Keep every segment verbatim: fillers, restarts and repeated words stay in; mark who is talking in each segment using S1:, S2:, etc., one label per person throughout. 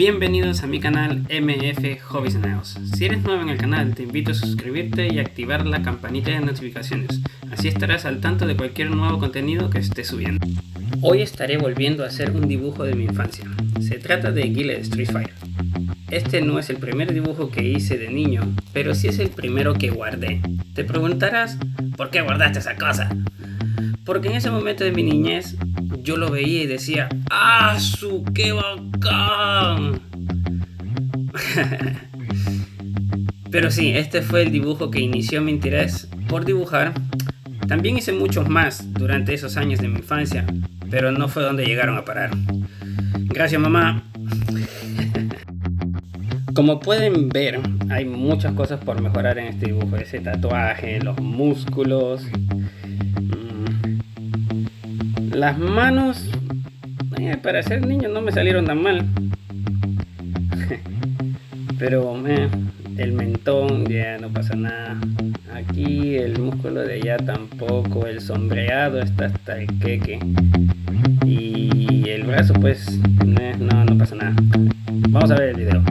S1: Bienvenidos a mi canal M F Hobbies Neos. Si eres nuevo en el canal, te invito a suscribirte y activar la campanita de notificaciones. Así estarás al tanto de cualquier nuevo contenido que esté subiendo. Hoy estaré volviendo a hacer un dibujo de mi infancia. Se trata de Guile de Street Fighter. Este no es el primer dibujo que hice de niño, pero sí es el primero que guardé. Te preguntarás, ¿por qué guardaste esa cosa? Porque en ese momento de mi niñez yo lo veía y decía, ¡ah, su qué bacán! Pero sí, este fue el dibujo que inició mi interés por dibujar. También hice muchos más durante esos años de mi infancia, pero no fue donde llegaron a parar. Gracias, mamá. Como pueden ver, hay muchas cosas por mejorar en este dibujo. Ese tatuaje, los músculos, las manos, eh, para ser niño no me salieron tan mal. Pero eh, el mentón ya no pasa nada. Aquí el músculo de allá tampoco. El sombreado está hasta el queque. Y el brazo pues eh, no, no pasa nada. Vamos a ver el video.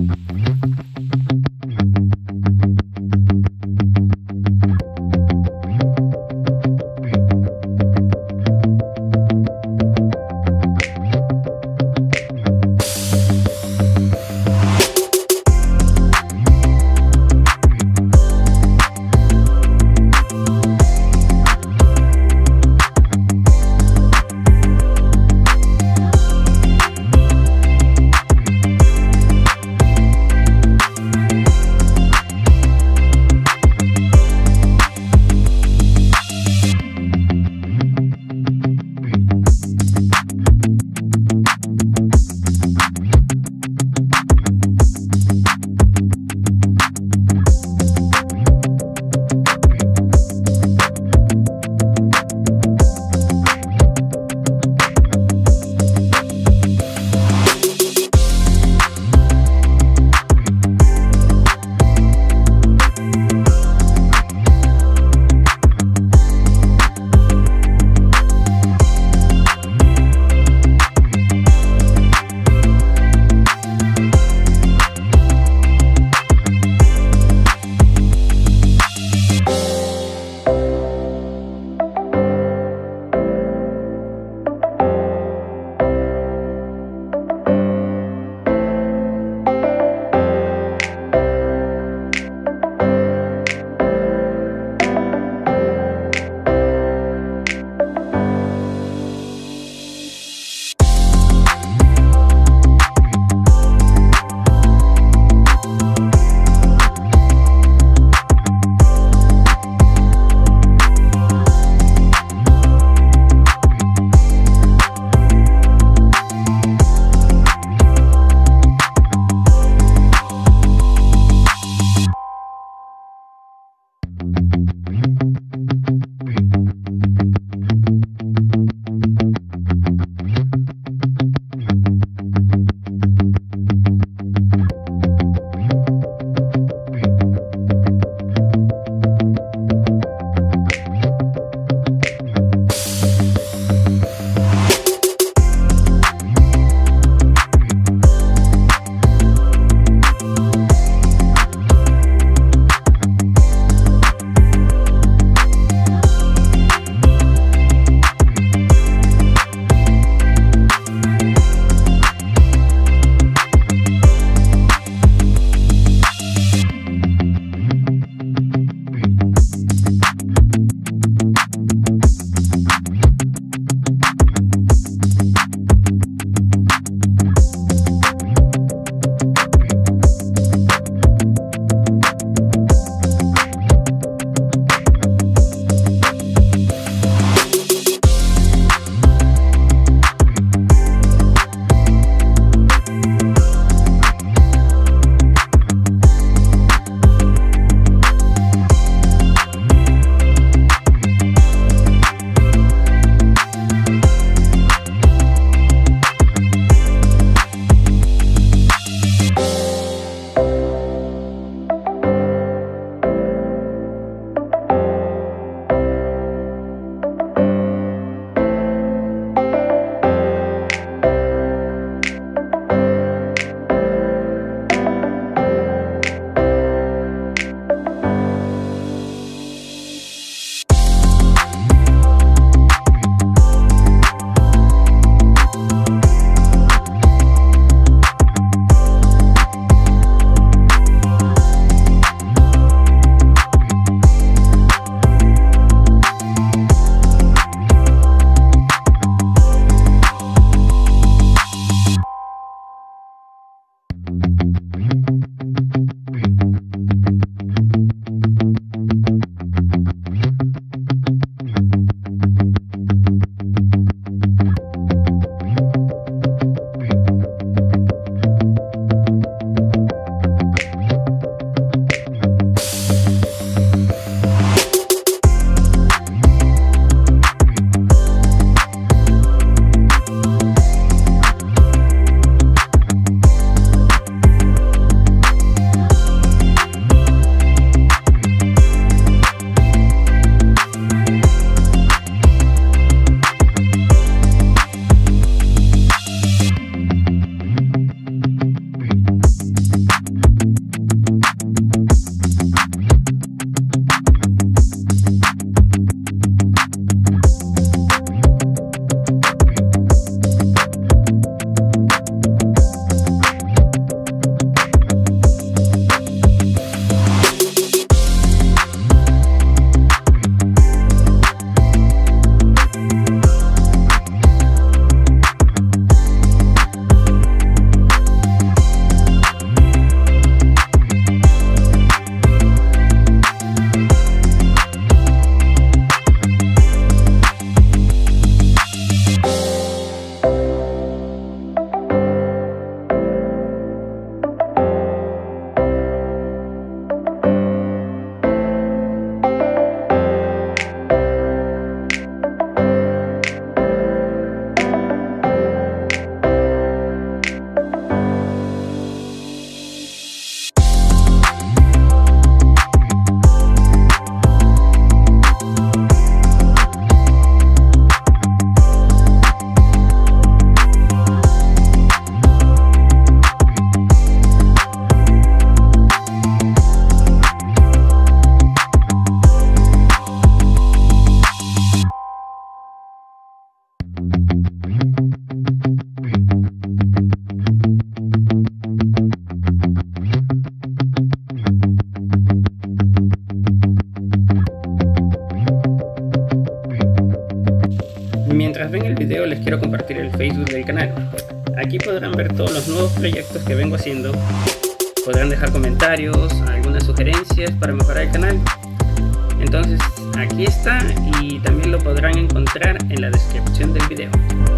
S1: Mientras ven el video les quiero compartir el Facebook del canal. Aquí podrán ver todos los nuevos proyectos que vengo haciendo. Podrán dejar comentarios, algunas sugerencias para mejorar el canal. Entonces aquí está y también lo podrán encontrar en la descripción del video.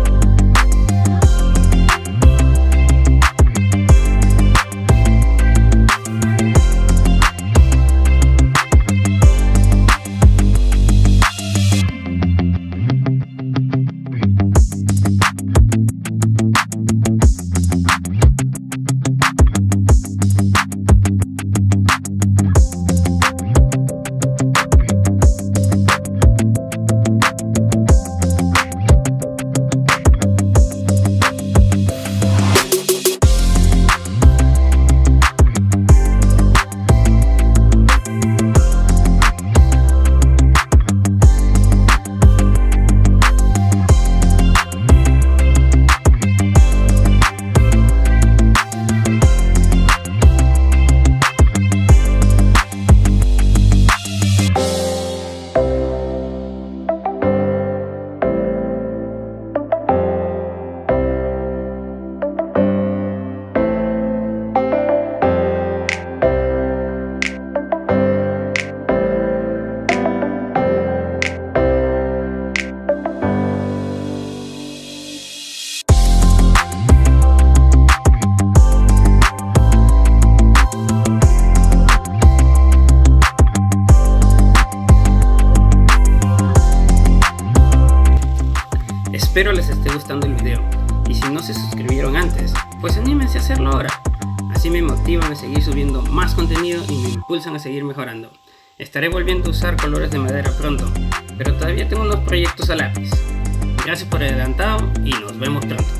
S1: Espero les esté gustando el video, y si no se suscribieron antes, pues anímense a hacerlo ahora. Así me motivan a seguir subiendo más contenido y me impulsan a seguir mejorando. Estaré volviendo a usar colores de madera pronto, pero todavía tengo unos proyectos a lápiz. Gracias por adelantado y nos vemos pronto.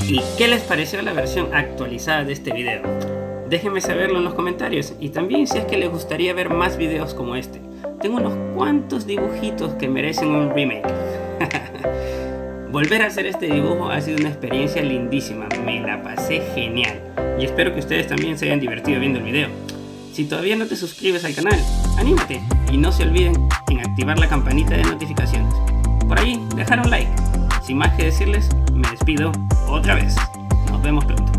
S1: ¿Y qué les pareció la versión actualizada de este video? Déjenme saberlo en los comentarios, y también si es que les gustaría ver más videos como este. Tengo unos cuantos dibujitos que merecen un remake. Volver a hacer este dibujo ha sido una experiencia lindísima, me la pasé genial y espero que ustedes también se hayan divertido viendo el video. Si todavía no te suscribes al canal, anímate y no se olviden en activar la campanita de notificaciones. Por ahí, dejar un like. Sin más que decirles, me despido otra vez. Nos vemos pronto.